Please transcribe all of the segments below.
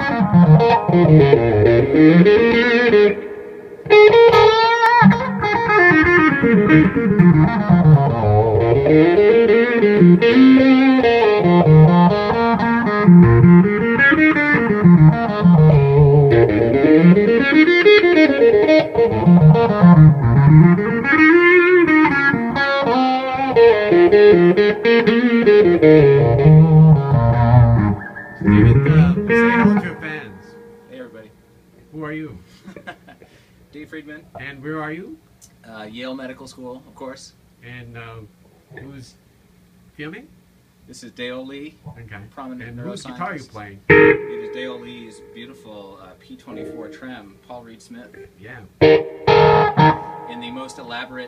Say hello to your fans. Hey everybody. Who are you? Freedman. And where are you? Yale Medical School, of course. And who's filming? This is Dale Lee, Okay. prominent And neuroscientist. whose guitar are you playing? It is Dale Lee's beautiful P24 Trem, Paul Reed Smith. Yeah. In the most elaborate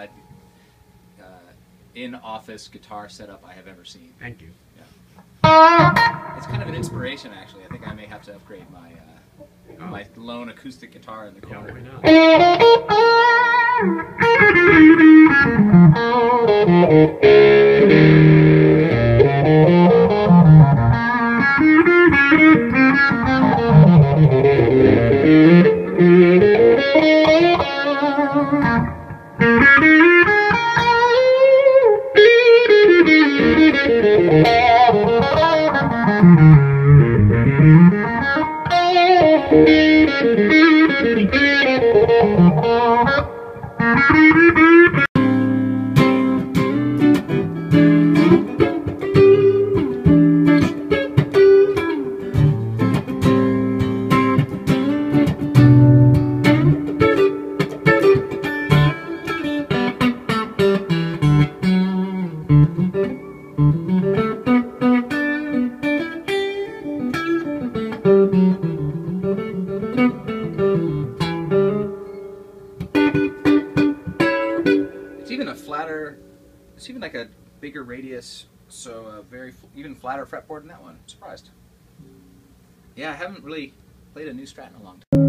in-office guitar setup I have ever seen. Thank you. Yeah. It's kind of an inspiration, actually. I think I may have to upgrade my my lone acoustic guitar in the Yeah, corner. why not? It's even like a bigger radius, so a even flatter fretboard than that one. I'm surprised. Yeah, I haven't really played a new Strat in a long time.